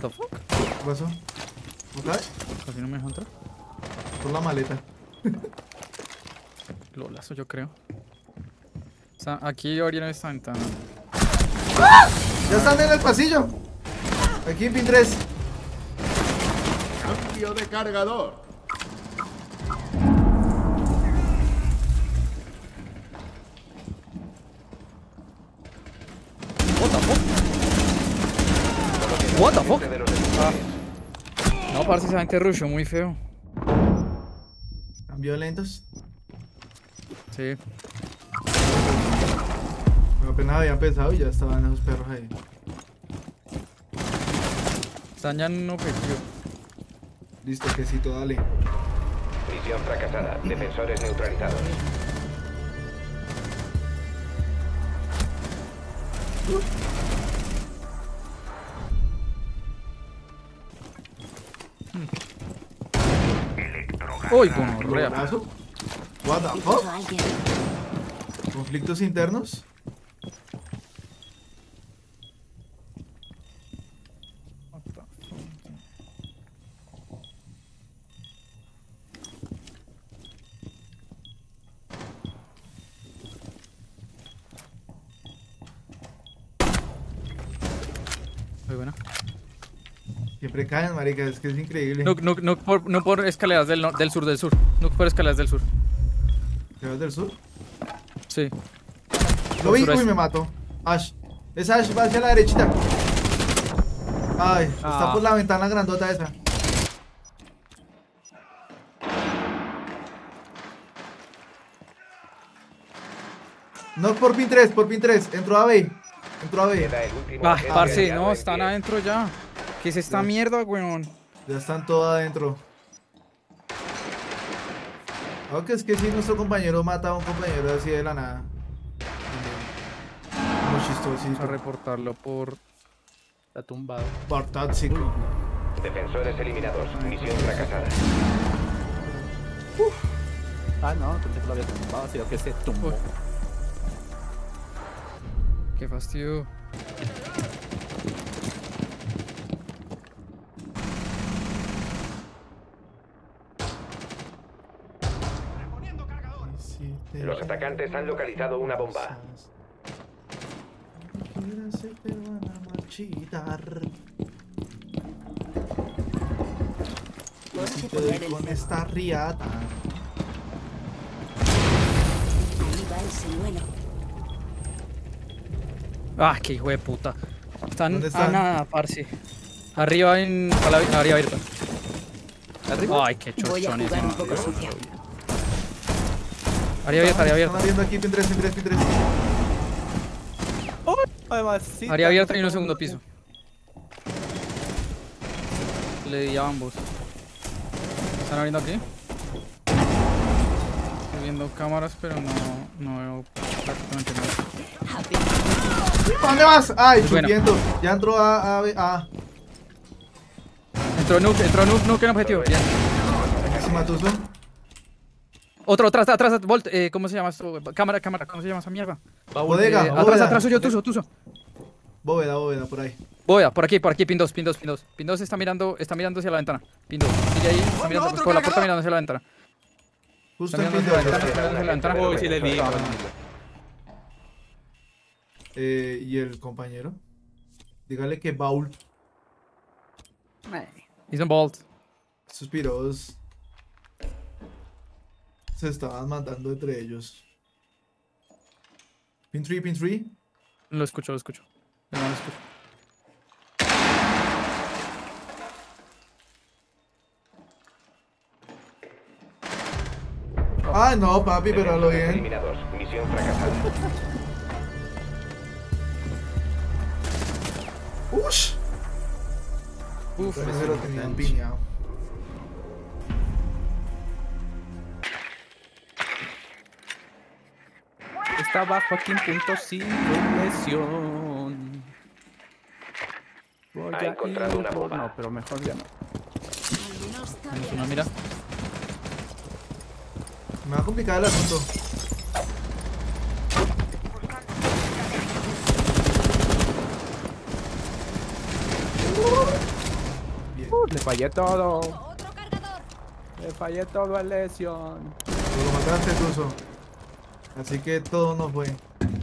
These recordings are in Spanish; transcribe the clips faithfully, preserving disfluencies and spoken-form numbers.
the fuck? ¿Qué pasó? ¿Otra vez? Casi no me deja entrar. Por la maleta. Lolazo, yo creo. O sea, aquí abrieron esta ventana. ¡Ah! Ya están en el pasillo. Aquí en pin tres. Cambio de cargador. What the fuck? What the fuck? Ah. No, parce, esa gente rushó muy feo. ¿Están violentos? Sí. Pero apenas habían pensado y ya estaban esos perros ahí. Están ya en un objetivo. Listo, quesito, dale. Misión fracasada. Defensores neutralizados. Uy, gonorrea. ¿Golazo? What the fuck? ¿Conflictos internos? Muy buena. Siempre caen, marica, es que es increíble. No, no, no, por, no por escaleras del, nor- del sur, del sur. No por escaleras del sur. ¿Te vas del sur? Sí. Lo vi, sureste. uy, me mato. Ash. Es Ash, va hacia la derechita. Ay, está Ah. por la ventana grandota esa. No, por pin tres, por pin tres. Entró a B. Entró a B. Queda el último Ah, agente parce, aliado no, en están pie. adentro ya. ¿Qué es esta Ya. mierda, weón? Ya están todos adentro. Aunque es que si nuestro compañero mata a un compañero así de la nada. Muy Vamos a chistosito. reportarlo por... Está tumbado. Por tóxico. Defensores eliminados. Misión fracasada. Ah, no, pensé que lo había tumbado, sino que se tumbó. Uy. Qué fastidio. Los atacantes han localizado una bomba. Se te van a marchitar. Si te doy con esta riata. Ahí va el señuelo. Ah, qué hijo de puta. Están, ¿Dónde a están? nada, parce. Arriba en... a la, arriba abierta. ¿Arriba? Ay, qué Voy a chochones. jugar un no. poco sucia. Área abierta, área Están abierta. abriendo aquí, pin tres, pin tres, pin tres. Además, sí. Área abierta y un segundo piso. Le di a ambos. ¿Están abriendo aquí? Estoy viendo cámaras, pero no, no veo prácticamente nada. Happy. ¿Para dónde vas? Ay, Buena. chupiendo. Ya entró a, a, a. Entró Nuke, entró Nuke, Nuke en objetivo. Bien. Se mató eso. Otro, atrás, atrás, Volt, eh, ¿cómo se llama esto? Cámara, cámara, ¿cómo se llama esa mierda? Bodega, Eh, atrás, bóveda. atrás, suyo, tuzo, tuzo. Bóveda, bóveda, por ahí. Voy a, por aquí, por aquí, pin dos, pin dos, pin dos. Pin dos está mirando, está mirando hacia la ventana. Pin dos, sigue ahí, está mirando, otro por la puerta cargador! mirando hacia la ventana. Justo Está en mirando pin hacia la dos. ventana, está mirando hacia la ventana. Uy, sí le vi. Eh, ¿y el compañero? Dígale que Baul. He's on Bolt. Suspiros. Se estaban matando entre ellos. Pin tres, pin tres. Lo escucho, lo escucho. No, lo escucho. Ah, no, papi, pero a lo Defensores bien. eliminados. Misión fracasada. Ush. Uf, Ese ese lo no tenían tenía. piñado. Está bajo aquí en punto cinco, lesión. Voy Ha a encontrado ir una por- bomba. No, pero mejor ya no. Algunos Tenemos una mira. Me va a complicar el asunto. Uh, le fallé todo. Otro cargador. Le fallé todo a lesión. Tú lo mataste, Tuzo. Así que todo no fue.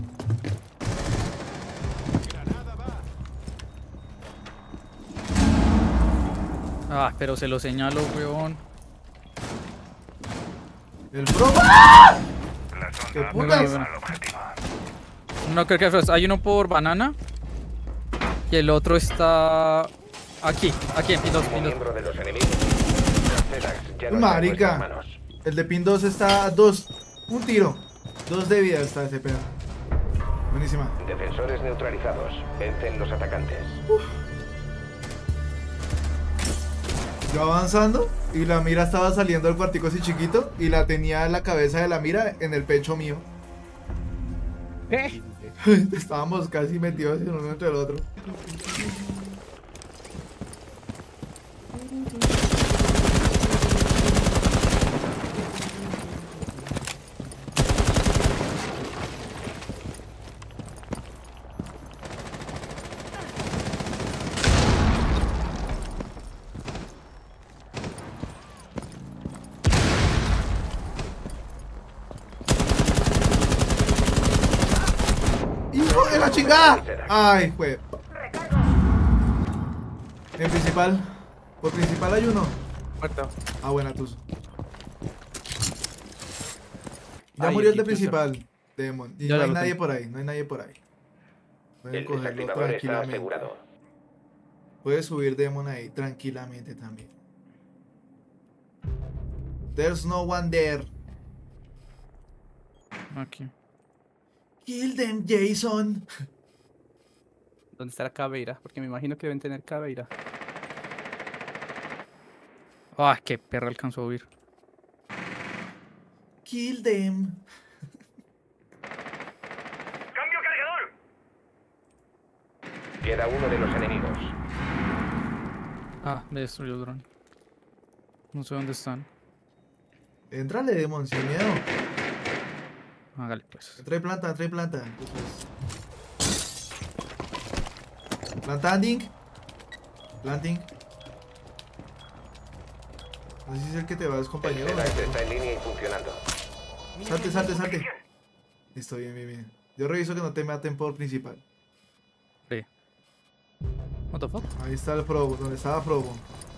Ah, pero se lo señalo, weón. El pro. ¡Ah! ¡Qué Muy putas! bueno, muy bueno. No creo que hay uno por banana. Y el otro está aquí, aquí en pin dos, Como pin dos. miembro de los enemigos, Zedax ya no está en Marica. nuestras manos. El de pin dos está a dos. Un tiro. Dos de vida está ese pedo. Buenísima. Defensores neutralizados. Vencen los atacantes. Yo avanzando y la mira estaba saliendo del cuartico así chiquito y la tenía la cabeza de la mira en el pecho mío. ¿Eh? Estábamos casi metidos en uno entre el otro. ¡Hijo de la chingada! ¡Ay, jue! En principal. Por principal hay uno. Muerto. Ah, buena, Tuzo. Ya Ay, murió el de aquí, Tuzo. principal, Demon. Y Ya, no ya hay lo nadie tengo. por ahí, no hay nadie por ahí. Pueden El cogerlo desactivador está tranquilamente. asegurado. Puede subir Demon ahí tranquilamente también. There's no one there. Aquí. Kill them, Jason. ¿Dónde está la caveira? Porque me imagino que deben tener caveira. Ah, qué perra alcanzó a huir. Kill them. Queda uno de los enemigos. Ah, me destruyó el dron. No sé dónde están. Entrale, Demon, sin miedo. Hágale pues. Trae planta, trae planta. Plantanding. Planting. No sé si es el que te vas, El compañero. Zedax está en línea y funcionando. Salte, salte, salte. Listo, bien, bien, bien. Yo reviso que no te maten por principal. Sí. What the fuck? Ahí está el probo, donde estaba probo.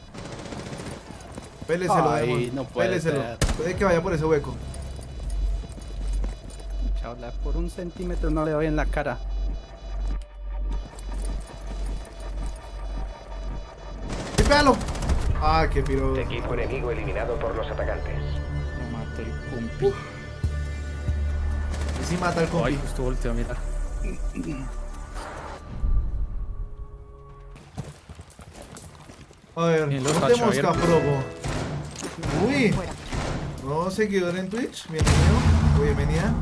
Péleselo, Ay, Demon. no puede Péleselo. ser. Puede que vaya por ese hueco. Chaval, por un centímetro no le doy en la cara. ¡Pégalo! Ah, qué piro. Equipo enemigo eliminado por los atacantes. Lo mato el compi. Y sí mata al Ay, compi. justo volteó a mirar. A ver, Bien, los ¿cómo tacho te mosca, abiertos. probo? Uy. Nuevo seguidor en Twitch. Bienvenido. O bienvenida.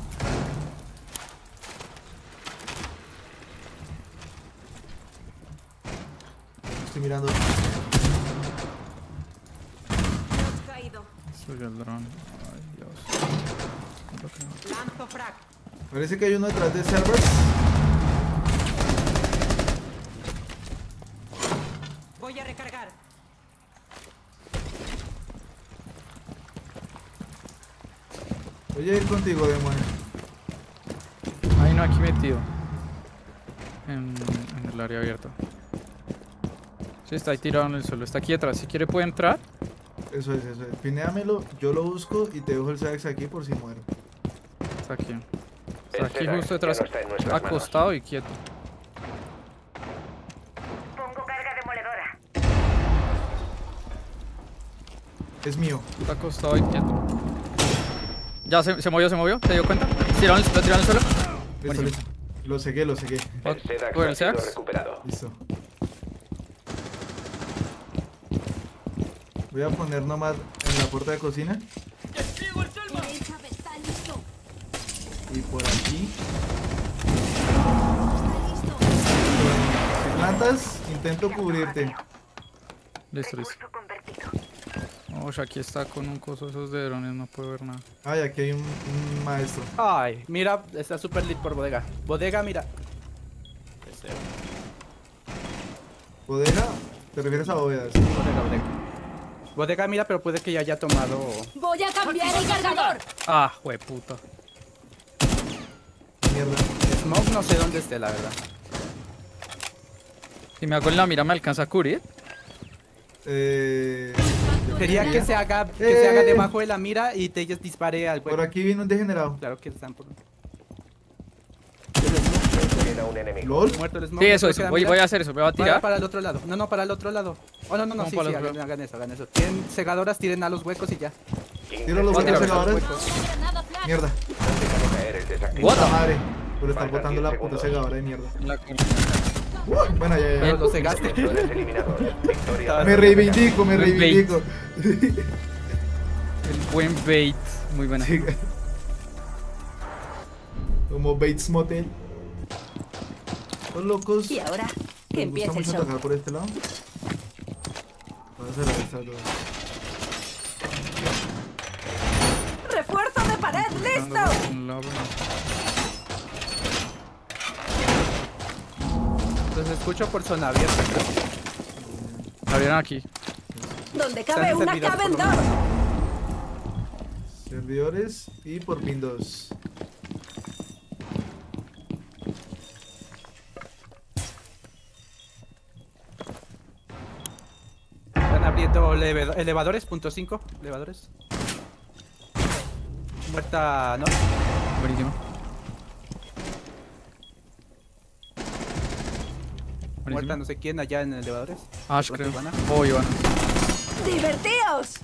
Estoy mirando. Caído. Soy el dron. Ay, Dios. No lo creo. Lanzo frag. Parece que hay uno detrás de servers. Voy a recargar. Voy a ir contigo, demonio. Ay, no, aquí metido. En, en el área abierta. Sí, está ahí tirado en el suelo. Está aquí atrás. Si quiere puede entrar. Eso es, eso es. Pinéamelo, yo lo busco y te dejo el Zedax aquí por si muero. Está aquí. El Está aquí Zedax justo ya detrás. no está en nuestras manos. Acostado y quieto. Pongo carga demoledora. Es mío. Está acostado y quieto. Ya se, se movió, se movió. ¿Se dio cuenta? Tiraron, lo tiraron al suelo. Listo, Buenísimo. listo. Lo cegué, lo cegué. El Zedax Bueno, ha sido Zedax. recuperado. Listo. Voy a poner nomás en la puerta de cocina. El Chave está listo. Y por aquí. Está listo. Si plantas, intento cubrirte. Listo, listo. Convertido. Oh, aquí está con un coso de esos de drones. No puedo ver nada. Ay, aquí hay un, un maestro. Ay, mira, está super lit por bodega. Bodega, mira. Ese. Bodega. ¿Te refieres a bóvedas? Bodega, bodega. Bodega, mira, pero puede que ya haya tomado. Voy a cambiar el cargador. Ah, jueputa. Mierda. Smoke, no sé dónde esté, la verdad. Si me hago en la mira, ¿me alcanza a cubrir? Eh... Sería que se haga, que Eh. se haga debajo de la mira y te dispare al Por hueco. aquí vino un degenerado. Claro que están por. Queda un enemigo. ¿Lol? Muerto el smoke. Sí, eso, no eso. queda Voy, mira. voy a hacer eso. Me voy a Para, tirar. para el otro lado. No, no, para el otro lado. Oh, no, no, no, ¿Cómo sí, para sí, el otro hagan, lado? hagan eso, hagan eso. Tienen segadoras, tiren a los huecos y ya. Tiro los Voy a buenos tirar. segadores. Granada flash. Mierda. Dejando caer el desactivador. What? Puta madre. Por estar Faltan botando diez la puta segundos. segadora de mierda. La- Uh, bueno, ya, ya, Pero ya. lo cegaste. Tú eres eliminador. Victoria. Me reivindico, me Buen bait. reivindico. El buen bait. Muy buena. Sí. Como Bates Motel. Los locos. Y ahora, que Les gusta empiece el mucho show. atacar por este lado. Voy a hacer estas dos. ¡Refuerzo de pared! ¡Listo! Un lado, Los escucho por zona abierta, creo. no. Abrieron aquí. Donde Están cabe en una servidor, caben por lo dos. Servidores y por pin dos. Están abriendo eleva- elevadores, punto cinco. Elevadores. Muerta, ¿no? Buenísimo. Muerta Buenísimo. no sé quién allá en elevadores. Ash, Muerta creo. Ivana. Oh, Ivana. ¡Divertíos!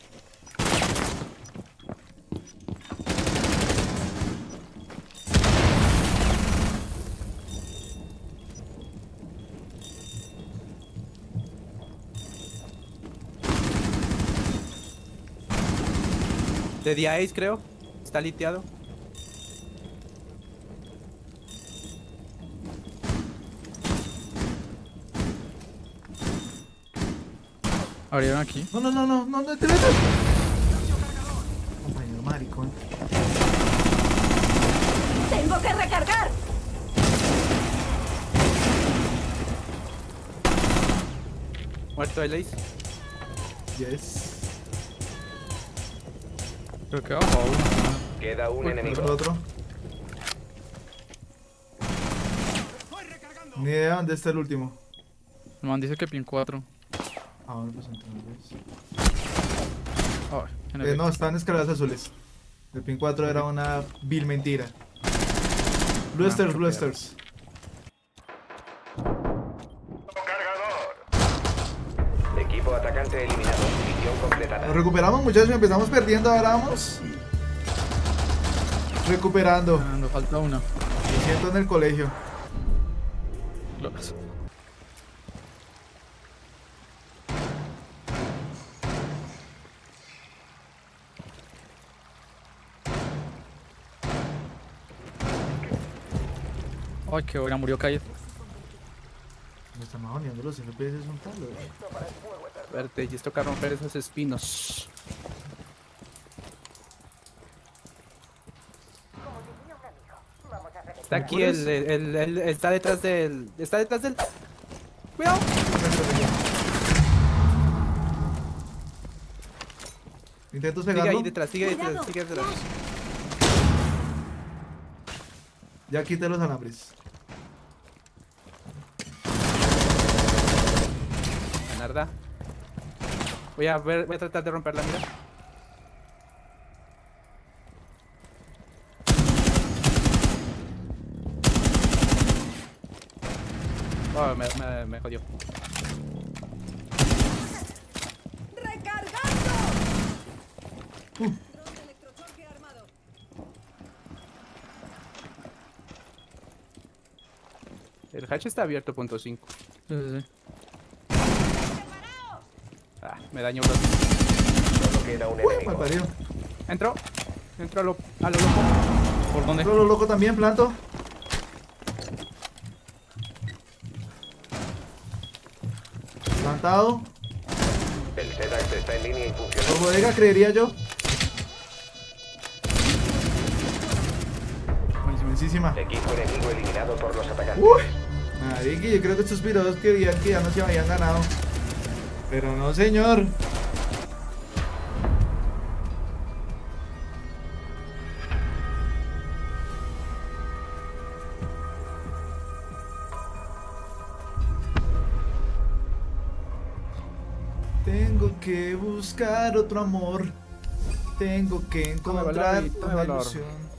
De día Ace, creo. Está liteado. Abrieron aquí. No, no, no, no, no, no te metas. Compañero maricón. ¡Tengo que recargar! Muerto el Ace. Yes. Creo que abajo uno. Queda un El enemigo. otro. Ni idea dónde está el último. El man dice que pin cuatro. Ah, bueno, pues entonces. Oh, en Eh, el no, están escaleras azules. El pin cuatro era una vil mentira. Blusters, Ah, blusters. Equipo atacante eliminado. Misión completada. Nos recuperamos, muchachos. Empezamos perdiendo, ahora vamos. Recuperando. Ah, nos falta una. Me siento en el colegio. Locas. Ay, qué buena, murió Calle. Me están majoneando los F P S, son tal. Verte, y esto que romper esos espinos. Está aquí el, el, el, el- está detrás del, está detrás del. Cuidado. Intento Sigue cegarlo. ahí detrás, sigue detrás, Cuidado. sigue detrás. Ya quité los alambres. Narda. Voy a ver, voy a tratar de romper la mira. Oh, me, me, me jodió. ¡Recargando! Electrochoque armado. El hatch está abierto, punto cinco. Sí, sí, sí. Ah, me dañó los. Solo queda un Uy, mal enemigo. parido. Entró. Entró a lo, a lo loco. ¿Por dónde? Solo loco también, planto. Plantado. El Sedax está en línea y Por funciona. bodega, creería yo. Buenísima. Equipo enemigo eliminado por los atacantes. Uy. Marica, yo creo que estos pirados querían que ya no se habían ganado. Pero no, señor. Tengo que buscar otro amor. Tengo que Tome encontrar valor y tome una valor. ilusión.